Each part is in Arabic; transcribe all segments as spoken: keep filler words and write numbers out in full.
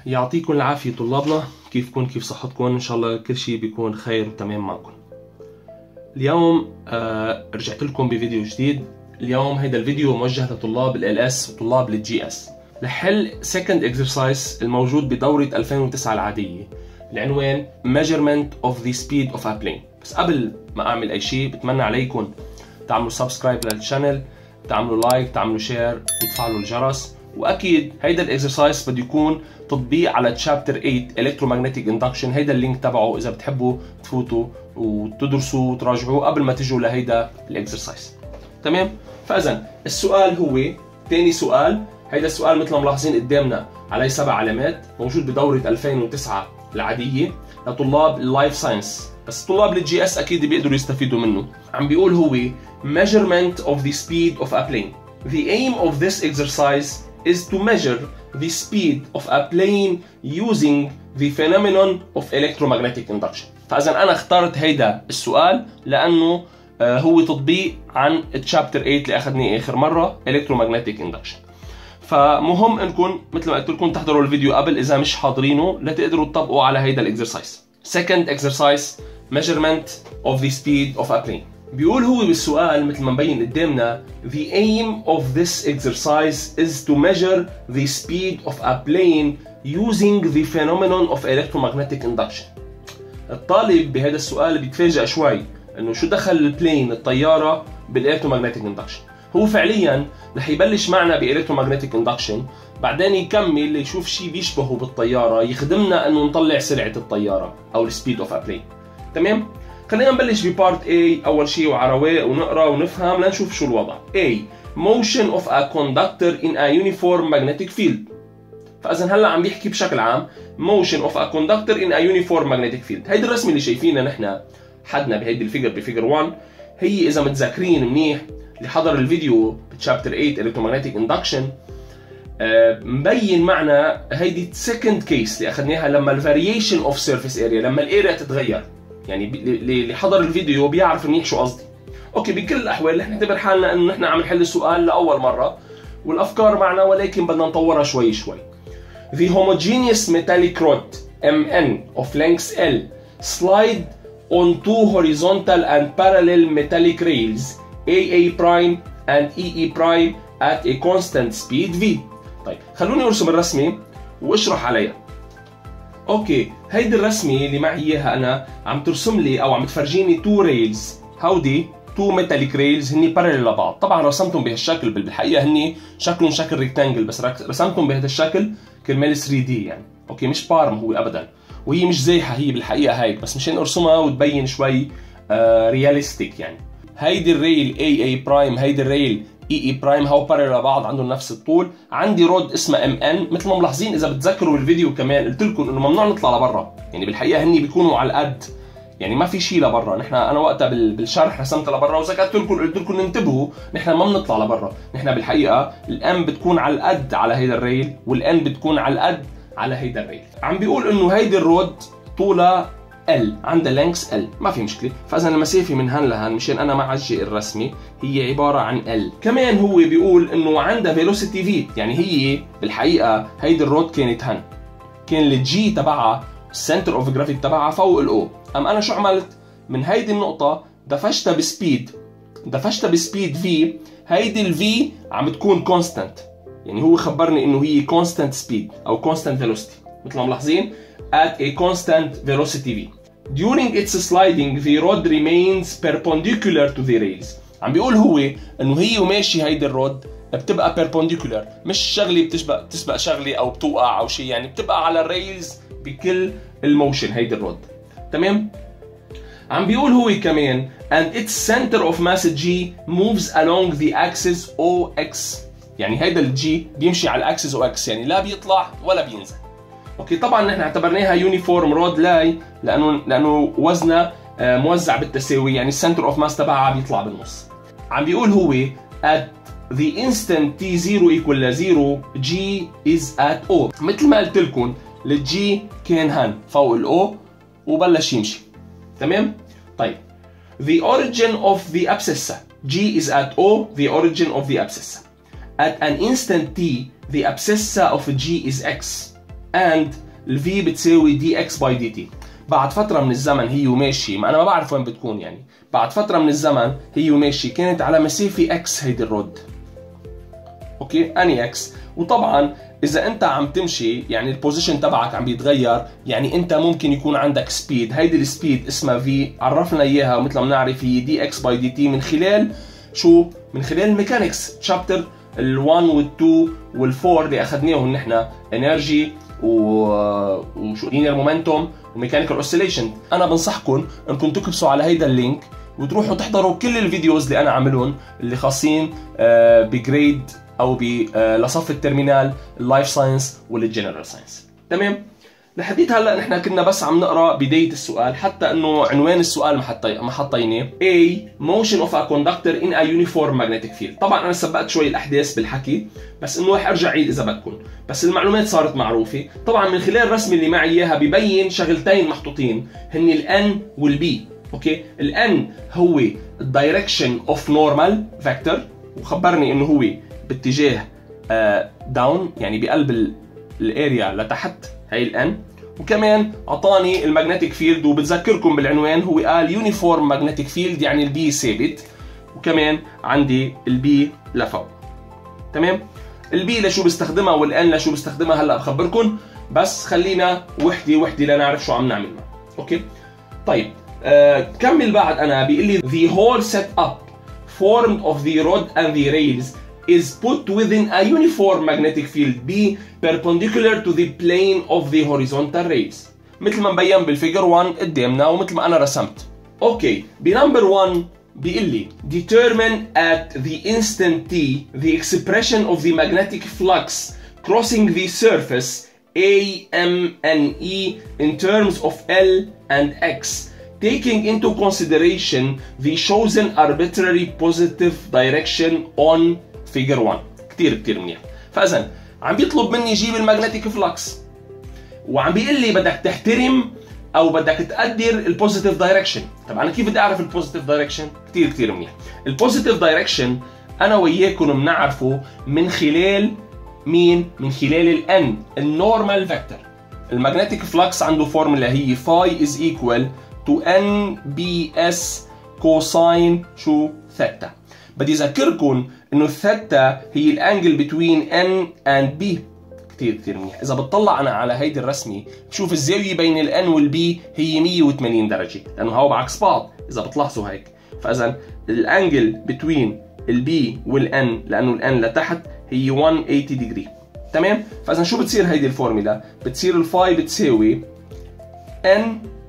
يعطيكم العافية طلابنا، كيفكم؟ كيف صحتكم؟ إن شاء الله كل شيء بيكون خير وتمام معكم. اليوم آه رجعت لكم بفيديو جديد. اليوم هيدا الفيديو موجه لطلاب ال إل إس وطلاب ال جي إس لحل second exercise الموجود بدورة ألفين وتسعة العادية. العنوان Measurement of the speed of a plane. بس قبل ما أعمل أي شيء بتمنى عليكم تعملوا سبسكرايب للشانل، تعملوا لايك، تعملوا شير وتفعلوا الجرس. واكيد هيدا الاكسرسايز بده يكون تطبيق على تشابتر ثمانية الكترومagnetic اندكشن. هيدا اللينك تبعه اذا بتحبوا تفوتوا وتدرسوا وتراجعوه قبل ما تجوا لهيدا الاكسرسايز. تمام؟ فاذا السؤال هو ثاني سؤال. هيدا السؤال مثل ما ملاحظين قدامنا عليه سبع علامات، موجود بدورة ألفين وتسعة العادية لطلاب اللايف ساينس، بس طلاب الجي اس اكيد بيقدروا يستفيدوا منه. عم بيقول هو measurement of the speed of a plane. The aim of this exercise is to measure the speed of a plane using the phenomenon of electromagnetic induction. فإذا أنا اخترت هيدا السؤال لأنه هو تطبيق عن تشابتر ثمانية اللي أخذناه آخر مرة electromagnetic induction. فمهم إنكم مثل ما قلت لكم تحضروا الفيديو قبل إذا مش حاضرينه لتقدروا تطبقوا على هيدا الإكسرسايز. Second exercise measurement of the speed of a plane. بيقول هو بالسؤال مثل ما مبين قدامنا The aim of this exercise is to measure the speed of a plane using the phenomenon of electromagnetic induction. الطالب بهذا السؤال بيتفاجأ شوي انه شو دخل البلين الطيارة بالالكترومagnetic induction. هو فعليا رح يبلش معنا بالالكترومagnetic induction، بعدين يكمل ليشوف شيء بيشبهه بالطيارة يخدمنا انه نطلع سرعة الطيارة او السبيد اوف ا بلين. تمام؟ خلينا نبلش ببارت A أول شيء وعلى رواق ونقرأ ونفهم لنشوف شو الوضع. A. Motion of a conductor in a uniform magnetic field. فإذا هلا عم بيحكي بشكل عام Motion of a conductor in a uniform magnetic field. هيدي الرسمة اللي شايفينها نحن حدنا بهيدي الفيجر بفيجر واحد، هي إذا متذكرين منيح اللي حضر الفيديو بتشابتر ثمانية electromagnetic induction آه مبين معنا هيدي second case اللي أخذناها لما ال variation of surface area، لما الاريا تتغير. يعني اللي حضر الفيديو بيعرف منيح شو قصدي. اوكي، بكل الاحوال رح نعتبر حالنا انه نحن عم نحل السؤال لاول مره والافكار معنا، ولكن بدنا نطورها شوي شوي. The homogeneous metallic rod M N of length L slide on two horizontal and parallel metallic rails A A prime and E E prime at a constant speed V. طيب خلوني ارسم الرسمه واشرح عليها. اوكي، هيدي الرسمه اللي معي اياها انا عم ترسم لي او عم تفرجيني تو ريلز. هودي تو ميتاليك ريلز هني بارلل لبعض. طبعا رسمتهم بهالشكل، بالحقيقه هني شكلهم شكل ريكتانجل بس رسمتهم بهذا الشكل كرمال ثري دي يعني. اوكي، مش بارم هو ابدا، وهي مش زيحه، هي بالحقيقه هيك بس مشان ارسمها وتبين شوي آه رياليستيك يعني. هيدي الريل A A برايم، هيدي الريل E E برايم، هو بارلل لبعض عندهم نفس الطول. عندي رود اسمها M N. مثل ما ملاحظين اذا بتذكروا بالفيديو كمان قلت لكم انه ممنوع نطلع لبرا، يعني بالحقيقه هني بيكونوا على القد، يعني ما في شيء لبرا. نحن انا وقتها بالشرح رسمت لبرا وذكرت لكم قلت لكم انتبهوا نحن ما بنطلع لبرا. نحن بالحقيقه الام بتكون على القد على هيدا الريل والان بتكون على القد على هيدا الريل. عم بيقول انه هيدي الرود طولها L، عندها لينكس L، ما في مشكله. فاذا المسافه من هان لهان مشان انا ما عجي الرسمه هي عباره عن L. كمان هو بيقول انه عندها فيلوسيتي V، يعني هي بالحقيقه هيدي الرود كانت هان، كان الجي تبعها السنتر اوف جرافيتي تبعها فوق الاو. ام انا شو عملت؟ من هيدي النقطه دفشتها بسبيد، دفشتها بسبيد V. هيدي الفي عم تكون كونستانت، يعني هو خبرني انه هي كونستانت سبيد او كونستانت فيلوسيتي مثل ما ملاحظين at a constant velocity V. During its sliding the rod remains perpendicular to the rails. عم بيقول هو انه هي وماشي هيدي الرود بتبقى perpendicular، مش شغله بتسبق تسبق شغله او بتوقع او شيء، يعني بتبقى على الريلز بكل الموشن هيدي الرود. تمام؟ عم بيقول هو كمان and its center of mass G moves along the axis O X. يعني هيدا الجي بيمشي على الاكسس O X، يعني لا بيطلع ولا بينزل. اوكي، طبعا نحن اعتبرناها يونيفورم رود لاي لانه لانه وزنها موزع بالتساوي، يعني السنتر اوف ماس تبعها بيطلع بالنص. عم بيقول هو at the instant t zero equal zero G is at O. مثل ما قلت لكم الجي كان هان فوق الاو وبلش يمشي. تمام؟ طيب the origin of the abscissa G is at O, the origin of the abscissa. At an instant t the abscissa of G is X and ال V بتساوي dx by dt. بعد فترة من الزمن هي وماشي، ما أنا ما بعرف وين بتكون يعني، بعد فترة من الزمن هي وماشي كانت على مسافة x هيدي الرود. أوكي، أني x. وطبعا إذا أنت عم تمشي يعني البوزيشن تبعك عم بيتغير، يعني أنت ممكن يكون عندك سبيد، هيدي السبيد اسمها v، عرفنا إياها ومثل ما بنعرف هي dx by dt من خلال شو؟ من خلال الميكانكس تشابتر ال1 وال2 وال4 اللي أخذناهم نحن، انرجي وشو لينير مومنتوم وميكانيكال اوسيليشن. انا بنصحكم انكم تكبسوا على هيدا اللينك وتروحوا تحضروا كل الفيديوز اللي انا عاملهم اللي خاصين بجريد او لصف الترمينال اللايف ساينس والجنرال ساينس. تمام؟ لحديت هلا نحن كنا بس عم نقرا بدايه السؤال، حتى انه عنوان السؤال ما حطي ما حطيناه. A motion of a conductor in a uniform magnetic field. طبعا انا سبقت شوي الاحداث بالحكي، بس انه رح ارجع عيد اذا بدكم، بس المعلومات صارت معروفه. طبعا من خلال الرسمه اللي معي اياها ببين شغلتين محطوطين هن الان والبي. اوكي، الان هو الدايركشن اوف نورمال فيكتور، وخبرني انه هو باتجاه داون uh, يعني بقلب الاريا لتحت، هي الان. وكمان اعطاني المagnetic فيلد، وبتذكركم بالعنوان هو قال يونيفورم magnetic فيلد يعني البي ثابت، وكمان عندي البي لفوق. تمام؟ البي لشو بستخدمها والان لشو بستخدمها هلا بخبركم، بس خلينا وحده وحده لنعرف شو عم نعمل. اوكي؟ طيب آه، كمل بعد. انا بيقول لي the whole setup formed of the rod and the rails is put within a uniform magnetic field B perpendicular to the plane of the horizontal rays. مثل ما مبين بالفيجر واحد قدامنا ومثل ما انا رسمت. اوكي، بنمبر واحد بيقول لي determine at the instant t the expression of the magnetic flux crossing the surface A, M and E in terms of L and X, taking into consideration the chosen arbitrary positive direction on figure واحد. كتير كتير منيح. فاذا عم بيطلب مني جيب المagnetic فلكس، وعم بيقول لي بدك تحترم او بدك تقدر البوزيتيف دايركشن. طب انا كيف بدي اعرف البوزيتيف دايركشن؟ كتير كتير منيح. البوزيتيف دايركشن انا وياكم بنعرفه من خلال مين؟ من خلال الان، النورمال فيكتور. المagnetic فلكس عنده فورمولا هي phi is equal to n b s cosine شو؟ ثيتا. بدي اذكركم انه الثيتا هي الانجل بتوين n and b. كتير كتير منيح. اذا بتطلع انا على هيدي الرسمه بشوف الزاويه بين الان والبي هي مية وثمانين درجه، لانه هو بعكس بعض اذا بتلاحظوا هيك. فاذا الانجل بتوين البي والان، لانه الان لتحت، هي مية وثمانين ديجري. تمام؟ فاذا شو بتصير هيدي الفورمولا؟ بتصير الفاي بتساوي n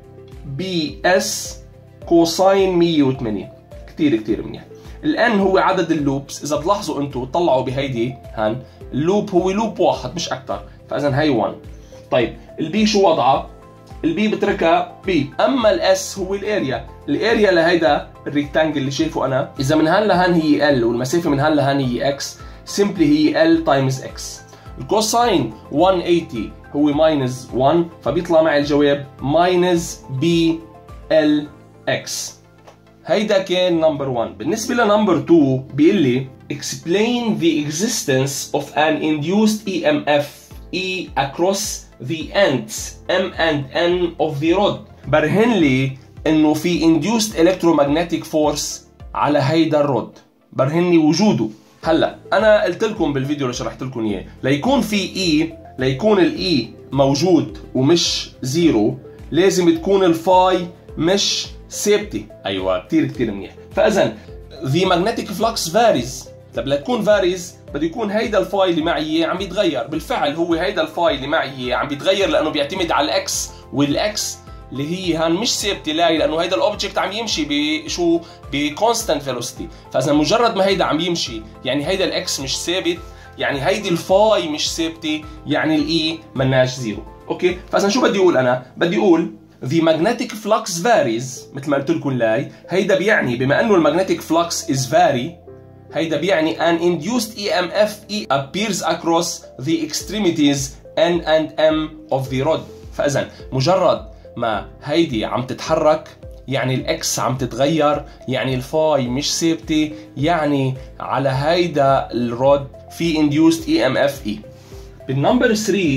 بي اس كوساين مية وثمانين. كتير كتير منيح. الان هو عدد اللوبس، اذا بتلاحظوا انتم طلعوا بهيدي هان اللوب هو لوب واحد مش اكثر، فاذا هي واحد. طيب البي شو وضعها؟ البي بتركها بي. اما الاس هو الاريا، الاريا لهيدا الريكتانجل اللي شايفه انا، اذا من هان لهان هي ال والمسافه من هان لهان هي اكس، سمبلي هي ال تايمز اكس. الكوساين مية وثمانين هو ماينس واحد، فبيطلع معي الجواب ماينس بي ال اكس. هيدا كان نمبر واحد. بالنسبة لنمبر اثنين بيقول لي explain the existence of an induced E M F E across the ends M and N of the rod. برهن لي انه في induced electromagnetic force على هيدا الرود، برهن لي وجوده. هلا انا قلت لكم بالفيديو اللي شرحت لكم اياه، ليكون في E، ليكون الاي موجود ومش زيرو، لازم تكون الفاي مش ثابته. ايوه كثير كثير منيح. فاذا the magnetic flux varies. طب لتكون varies بده يكون هيدا الفاي اللي معي عم بيتغير. بالفعل هو هيدا الفاي اللي معي عم بيتغير لانه بيعتمد على الاكس، والاكس اللي هي هان مش ثابته لاي، لانه هيدا الاوبجكت عم يمشي بشو؟ بكونستانت فيلوسيتي. فاذا مجرد ما هيدا عم يمشي يعني هيدا الاكس مش ثابت، يعني هيدي الفاي مش ثابته، يعني الاي مناش زيرو. اوكي؟ فاذا شو بدي اقول انا؟ بدي اقول the magnetic flux varies، مثل ما قلت لكم لاي، هيدا بيعني بما انه المagnetic flux is vary، هيدا بيعني an induced E M F E appears across the extremities N and M of the rod. فاذا مجرد ما هيدي عم تتحرك يعني الاكس عم تتغير، يعني الفاي مش ثابته، يعني على هيدا الرود في induced E M F E. بالنمبر ثلاثة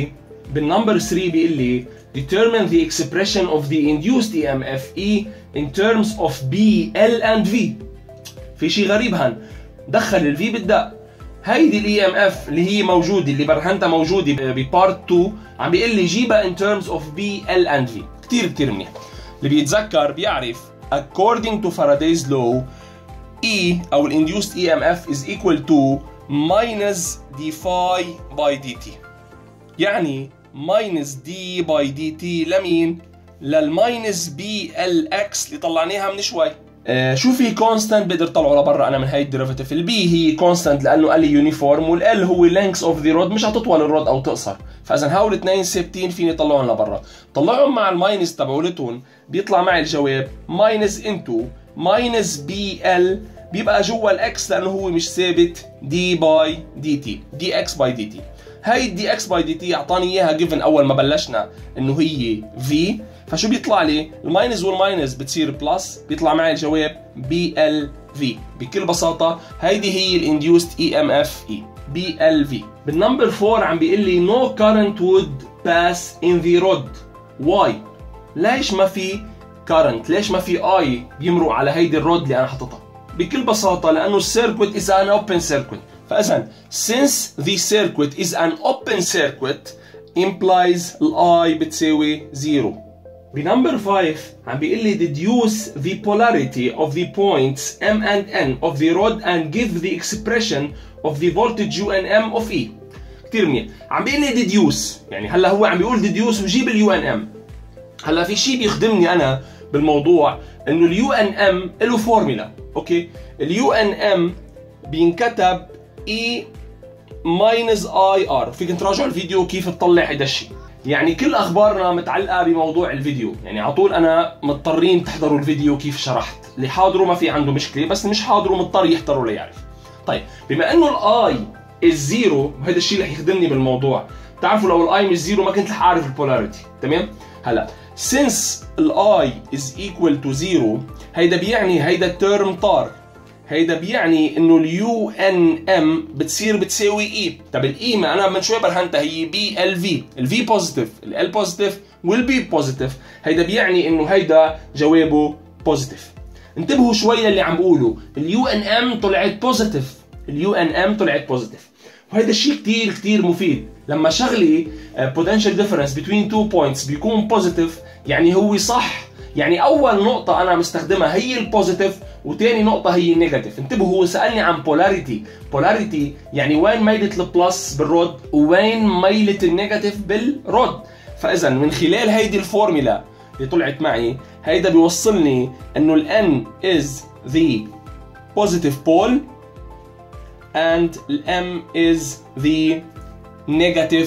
بالنمبر ثلاثة بيقول لي determine the expression of the induced E M F E in terms of B, L and V. في شيء غريب هان، دخل ال V بالدق. هيدي ال E M F اللي هي موجودة اللي برهنتها موجودة ببارت اثنين عم بيقول لي جيبها in terms of B, L and V. كتير كتير منيح. اللي بيتذكر بيعرف according to Faraday's law E أو ال induced E M F is equal to minus d phi by dt. يعني minus d by dt لمين؟ للماينس بي ال اكس اللي طلعناها من شوي. آه شو في كونستانت بقدر طلعه لبرا انا من هاي الديريفاتيف. البي هي كونستانت لانه قال لي يونيفورم، والال هو لينكس اوف ذا رود، مش حتطول الرود او تقصر، فاذا هول الاثنين ثابتين فيني طلعهم لبرا. طلعهم مع الماينس تبعولتهم بيطلع معي الجواب ماينس انتو ماينس بي ال، بيبقى جوا الاكس لانه هو مش ثابت دي باي دي تي، دي اكس باي دي تي. هاي الدي اكس باي دي تي اعطاني اياها جيفن اول ما بلشنا انه هي في، فشو بيطلع لي؟ الماينس والماينس بتصير بلس، بيطلع معي الجواب بي ال في. بكل بساطه هيدي هي الانديوست اي ام اف اي بي ال في. بالنمبر أربعة عم بيقول لي no current would pass in the rod. why؟ ليش ما في current؟ ليش ما في اي بيمرق على هيدي الرود اللي انا حاططها؟ بكل بساطه لانه السيركوت is an open circuit. فاذا since the circuit is an open circuit implies ال I بتساوي زيرو. بنمبر خمسة عم بيقول لي deduce the polarity of the points M and N of the rod and give the expression of the voltage U and M of E. كتير منيح. عم بيقول لي deduce، يعني هلا هو عم بيقول deduce وجيب ال U and M. هلا في شيء بيخدمني انا بالموضوع انه ال U and M له فورمولا، اوكي؟ ال U and M بينكتب E minus I R. فيك تراجعوا الفيديو كيف تطلع هذا الشيء. يعني كل اخبارنا متعلقه بموضوع الفيديو، يعني على طول انا مضطرين تحضروا الفيديو كيف شرحت. اللي حاضره ما في عنده مشكله، بس مش حاضره مضطر يحضروا ليعرف. طيب بما انه الاي از زيرو، وهذا الشيء رح يخدمني بالموضوع. بتعرفوا لو الاي مش زيرو ما كنت رح اعرف البولاريتي، تمام؟ هلا since الاي از ايكوال تو زيرو، هيدا بيعني هيدا التيرم طار. هيدا بيعني انه اليو ان ام بتصير بتساوي اي. طب الاي ما انا من شوي برهنتها هي بي ال في، الفي بوزيتيف، ال بوزيتيف والبي بوزيتيف. هيدا بيعني انه هيدا جوابه بوزيتيف. انتبهوا شوي اللي عم بقوله، اليو ان ام طلعت بوزيتيف، اليو ان ام طلعت بوزيتيف. وهيدا الشيء كثير كثير مفيد. لما شغلي potential difference between two points بيكون بوزيتيف، يعني هو صح. يعني اول نقطة انا مستخدمها هي البوزيتيف، وتاني نقطة هي النيجاتيف. انتبهوا هو سألني عن بولاريتي، بولاريتي يعني وين ميلة البلس بالرود ووين ميلة النيجاتيف بالرود. فاذا من خلال هيدي الفورمولا اللي طلعت معي، هيدا بيوصلني انه ال N is the positive pole and ال M is the negative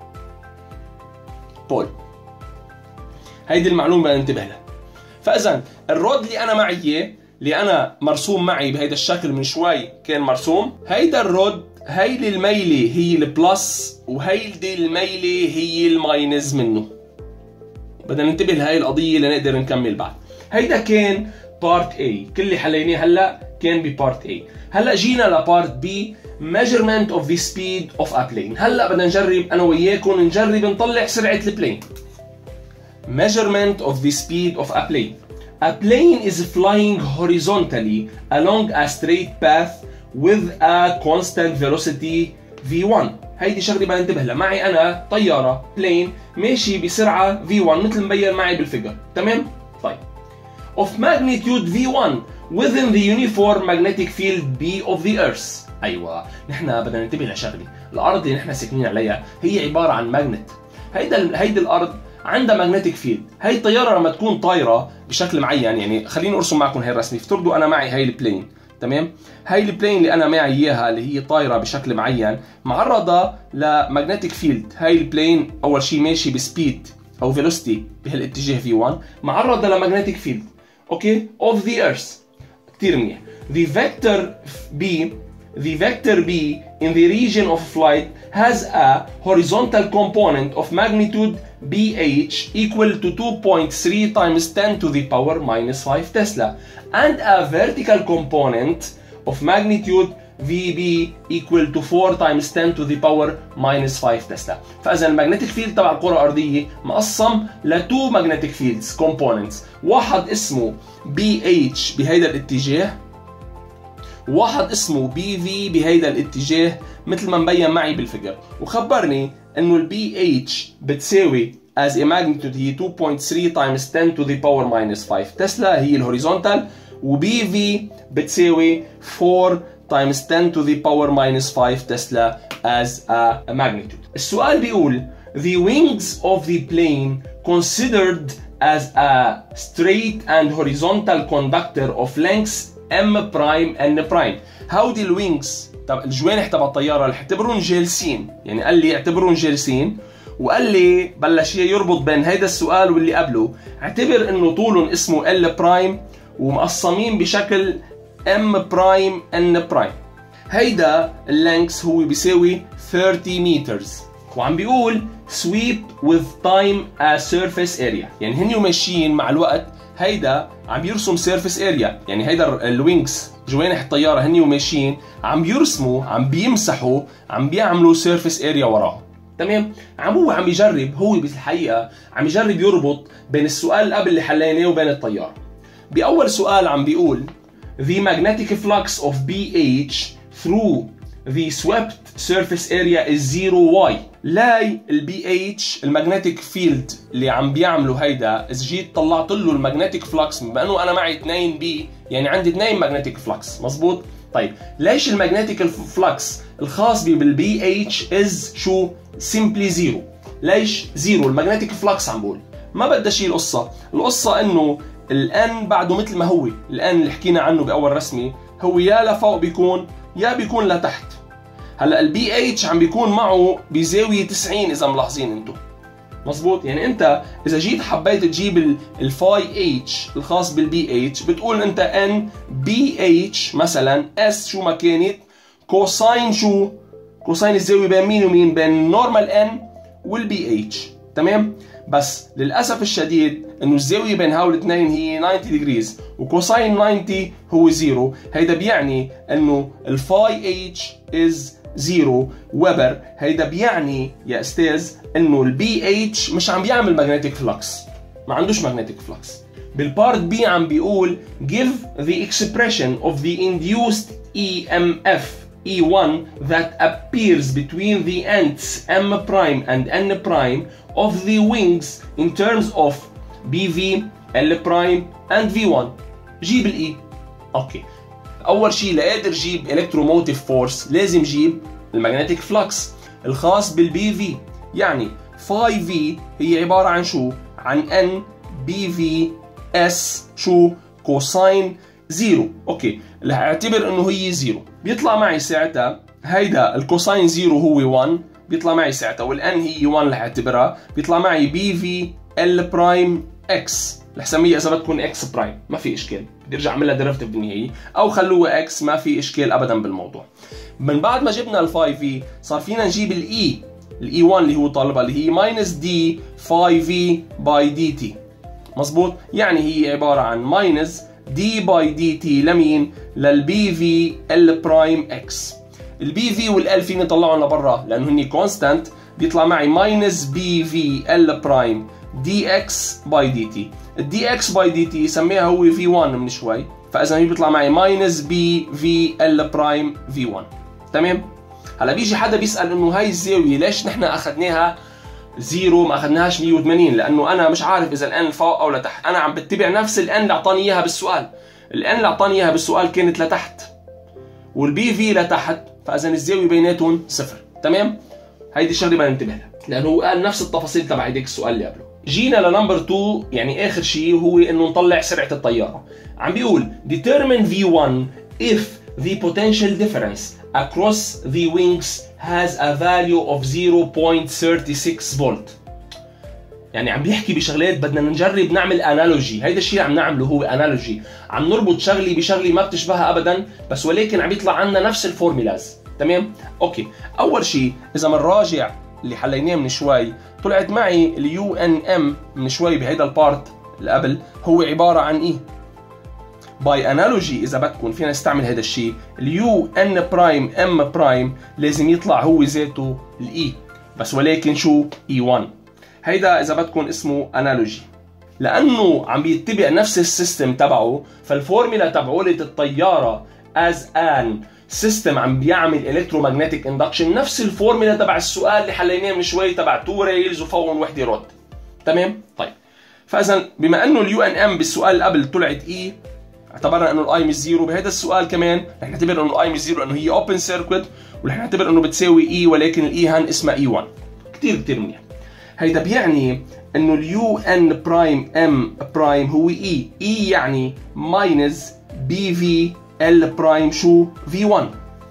pole. هيدي المعلومة بدنا ننتبه لها. فاذا الرود اللي انا معي اياه، اللي انا مرسوم معي بهيدا الشكل من شوي كان مرسوم، هيدا الرود هيدي الميله هي البلس وهيدي الميله هي الماينس منه. بدنا ننتبه لهي القضيه لنقدر نكمل بعد. هيدا كان بارت A، كل اللي حليناه هلا كان ببارت A. هلا جينا لبارت B، measurement of the speed of a plane. هلا بدنا نجرب انا وياكم نجرب نطلع سرعه البلين. measurement of the speed of a plane. A plane is flying horizontally along a straight path with a constant velocity v one. هيدي شغله بدنا ننتبه لها. معي انا طياره بلين ماشي بسرعه v one مثل مبين معي بالفيجر، تمام؟ طيب. Of magnitude v one within the uniform magnetic field B of the earth. ايوه، نحن بدنا ننتبه لشغله، الارض اللي نحن ساكنين عليها هي عباره عن ماجنت. هيدا هيدي الارض عندها ماجنتيك فيلد. هي الطياره لما تكون طايره بشكل معين، يعني خليني ارسم معكم هي الرسمه. افترضوا انا معي هي البلين، تمام؟ هي البلين اللي انا معي اياها اللي هي طايره بشكل معين معرضه لماجنتيك فيلد. هي البلين اول شيء ماشي بسبيد او فيلوسيتي بهالاتجاه في واحد، معرضه لماجنتيك فيلد، اوكي؟ اوف ذا ايرث. كثير منيح. The vector B The vector B in the region of flight has a horizontal component of magnitude B H equal to two point three times ten to the power minus five Tesla and a vertical component of magnitude في بي equal to four times ten to the power minus five تسلا. فاذا المagnetic field تبع الكره الارضيه مقسم ل two magnetic fields components، واحد اسمه بي اتش بهيدا الاتجاه، وواحد اسمه بي في بهيدا الاتجاه مثل ما مبين معي بالفيجر. وخبرني انه البي اتش بتساوي as a magnitude هي two point three times ten to the power minus five تسلا هي الهوريزونتال، وبي في بتساوي four times ten to the power minus five تسلا as a magnitude. السؤال بيقول the wings of the plane considered as a straight and horizontal conductor of lengths m prime n prime. هودي الوينجز طب الجوانح تبع الطياره اللي اعتبرهم جالسين، يعني قال لي اعتبرهم جالسين، وقال لي بلش يربط بين هيدا السؤال واللي قبله، اعتبر انه طولهم اسمه ال برايم ومقسمين بشكل m برايم n برايم. هيدا اللينكس هو بيساوي thirty meters، وعم بيقول sweep with time a surface area، يعني هن وماشيين مع الوقت هيدا عم يرسم surface area، يعني هيدا الوينكس جوانح الطياره هن وماشيين عم بيرسموا عم بيمسحوا عم بيعملوا surface area وراهم. تمام؟ عم هو عم يجرب، هو بالحقيقه عم يجرب يربط بين السؤال اللي قبل اللي حليناه وبين الطياره. باول سؤال عم بيقول the magnetic flux of بي اتش through the swept surface area is zero y. لاي البي اتش المagnetic field اللي عم بيعمله هيدا اذا جيت طلعت له المagnetic flux، بما انه انا معي اثنين بي يعني عندي اثنين magnetic flux، مزبوط؟ طيب ليش المagnetic flux الخاص بالبي اتش از شو؟ simply زيرو. ليش زيرو؟ المagnetic flux عم بقول ما بدها شيء. القصه القصه انه الان بعده مثل ما هو، الان اللي حكينا عنه باول رسمه هو يا لفوق بيكون يا بيكون لتحت. هلا البي اتش عم بيكون معه بزاويه تسعين اذا ملاحظين انتم، مزبوط؟ يعني انت اذا جيت حبيت تجيب الفاي اتش الخاص بالبي اتش بتقول انت ان بي اتش مثلا اس شو ما كانت كوساين شو؟ كوساين الزاويه بين مين ومين؟ بين نورمال ان والبي اتش، تمام؟ بس للاسف الشديد انه الزاويه بين هول الاثنين هي ninety degrees وكوساين ninety هو زيرو. هيدا بيعني انه الفاي اتش از زيرو ويبر. هيدا بيعني يا استاذ انه البي اتش مش عم بيعمل magnetic flux، ما عندوش magnetic flux. بالبارت بي عم بيقول give the expression of the induced E M F E one that appears between the ends M prime and N prime of the wings in terms of بي في L prime and في واحد. جيب الإي. اوكي، اول شيء لقادر جيب electromotive force لازم جيب المagnetic flux الخاص بالبي في، يعني phi v هي عباره عن شو؟ عن n بي في اس شو؟ كوساين زيرو. اوكي، اللي هعتبر انه هي زيرو بيطلع معي ساعتها هيدا الكوساين زيرو هو واحد، بيطلع معي ساعتها والان هي واحد اللي هعتبرها، بيطلع معي بي في ال برايم اكس، رح سميها اذا بدكم اكس برايم، ما في اشكال، بدي ارجع اعمل لها ديريفيتيف بالنهايه او خلوها اكس، ما في اشكال ابدا بالموضوع. من بعد ما جبنا الفاي في صار فينا نجيب الاي، الاي واحد اللي هو طالبها اللي هي ماينس دي فاي في باي دي تي، مزبوط؟ يعني هي عباره عن ماينس دي باي دي تي لمين؟ للبي في ال برايم اكس. البي في والال فيني اطلعهم لبرا لانه هني كونستانت، بيطلع معي ماينس بي في ال برايم دي اكس باي دي تي. الدي اكس باي دي تي سميها هو في واحد من شوي، فاذا هي بيطلع معي ماينس بي في ال برايم في واحد، تمام؟ هلا بيجي حدا بيسال انه هاي الزاويه ليش نحن اخذناها زيرو ما اخذناهاش مية وثمانين؟ لانه انا مش عارف اذا الان فوق او لتحت، انا عم بتبع نفس الان اللي اعطاني اياها بالسؤال. الان اللي اعطاني اياها بالسؤال كانت لتحت والبي في لتحت، فاذا الزاويه بيناتهم صفر، تمام؟ هيدي الشغله بدنا ننتبه لها لانه هو قال نفس التفاصيل تبع هيديك السؤال اللي قبله. جينا لنمبر اثنين، يعني اخر شيء هو انه نطلع سرعه الطياره. عم بيقول determine في واحد if the potential difference across the wings has a value of zero point three six volt. يعني عم بيحكي بشغلات بدنا نجرب نعمل انالوجي، هيدا الشيء اللي عم نعمله هو انالوجي، عم نربط شغلي بشغلي ما بتشبهها ابدا بس ولكن عم يطلع عنا نفس الفورمولاز، تمام؟ اوكي، اول شيء اذا بنراجع اللي حليناه من شوي طلعت معي اليو ان ام من شوي بهيدا البارت اللي قبل هو عباره عن ايه؟ باي انالوجي اذا بدكم فينا نستعمل هذا الشيء، اليو ان برايم ام برايم لازم يطلع هو ذاته الاي، بس ولكن شو؟ اي واحد. هيدا اذا بدكم اسمه انالوجي. لانه عم بيتبع نفس السيستم تبعه، فالفورميلا تبعولة الطياره از ان سيستم عم بيعمل الكترومagnetic اندكشن نفس الفورميلا تبع السؤال اللي حليناه من شوي تبع تو ريلز وفوقهم وحده رود. تمام؟ طيب فاذا بما انه اليو ان ام بالسؤال اللي قبل طلعت اي، اعتبرنا انه الاي مش زيرو، بهذا السؤال كمان رح نعتبر انه الاي مش زيرو لانه هي اوبن سيركت، ورح نعتبر انه بتساوي اي ولكن الاي هان اسمها اي واحد. كثير كثير منيح. هيدا بيعني انه اليو ان برايم ام برايم هو اي، اي يعني ماينس بي في ال برايم شو؟ في واحد.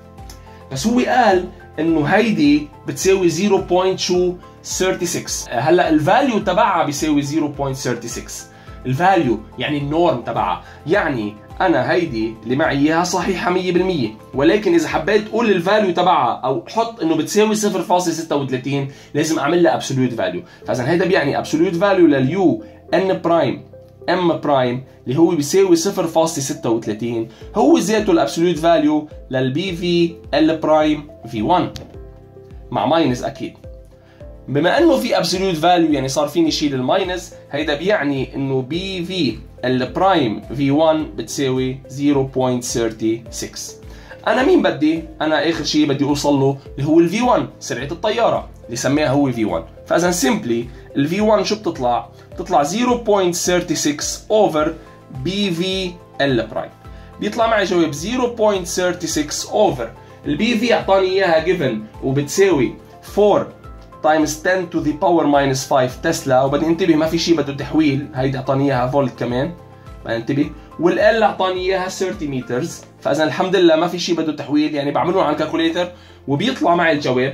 بس هو قال انه هيدي بتساوي صفر فاصلة شو؟ ستة وثلاثين. هلا الفاليو تبعها بيساوي صفر فاصلة ستة وثلاثين، الفاليو يعني النورم تبعها، يعني انا هيدي اللي معي اياها صحيحه مية بالمية، ولكن اذا حبيت اقول الفاليو تبعها او احط انه بتساوي صفر فاصلة ستة وثلاثين لازم اعمل لها ابسوليوت فاليو. فاذا هيدا بيعني ابسوليوت فاليو لليو ان برايم ام برايم اللي هو بيساوي صفر فاصلة ستة وثلاثين هو ذاته الابسوليوت فاليو للبي في ال برايم في واحد مع ماينس اكيد. بما انه في ابسوليوت فاليو يعني صار فيني شيل الماينس، هيدا بيعني انه بي في البرايم في واحد بتساوي صفر فاصلة ستة وثلاثين. انا مين بدي؟ انا اخر شيء بدي اوصل له اللي هو الفي واحد، سرعه الطياره اللي سميها هو في واحد. فاذا سيمبلي الفي واحد شو بتطلع؟ بتطلع صفر فاصلة ستة وثلاثين اوفر بي في ال برايم. بيطلع معي جواب صفر فاصلة ستة وثلاثين اوفر البي في اعطاني اياها جيفن وبتساوي أربعة تايمز عشرة to the power minus خمسة تسلا، وبدي انتبه ما في شيء بده تحويل، هيدي اعطاني اياها فولت كمان بدي انتبه، والال اعطاني اياها ثلاثين مترز، فاذا الحمد لله ما في شيء بده تحويل، يعني بعمله على الكالكوليتر وبيطلع معي الجواب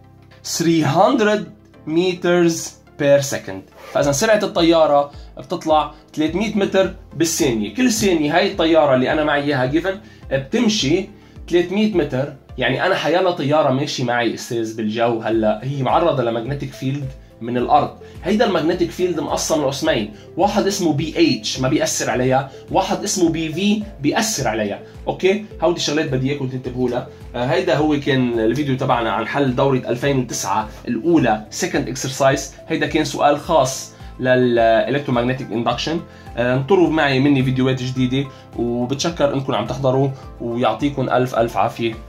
ثلاثمية مترز بير سكند. فاذا سرعه الطياره بتطلع ثلاثمية متر بالثانيه، كل ثانيه هاي الطياره اللي انا معي اياها جيفن بتمشي ثلاثمية متر، يعني انا حيلا طياره ماشي معي استاذ بالجو، هلا هي معرضه لمagnetic فيلد من الارض، هيدا المagnetic فيلد مقسم لقسمين، واحد اسمه بي اتش ما بيأثر عليها، واحد اسمه بي في بيأثر عليها، اوكي؟ هودي الشغلات بدي اياكم تنتبهوا لها. آه هيدا هو كان الفيديو تبعنا عن حل دوره ألفين وتسعة الاولى سكند اكسرسايز، هيدا كان سؤال خاص للالكترومagnetic اندكشن. آه انطروا معي مني فيديوهات جديده، وبتشكر انكم عم تحضروا، ويعطيكم الف الف عافيه.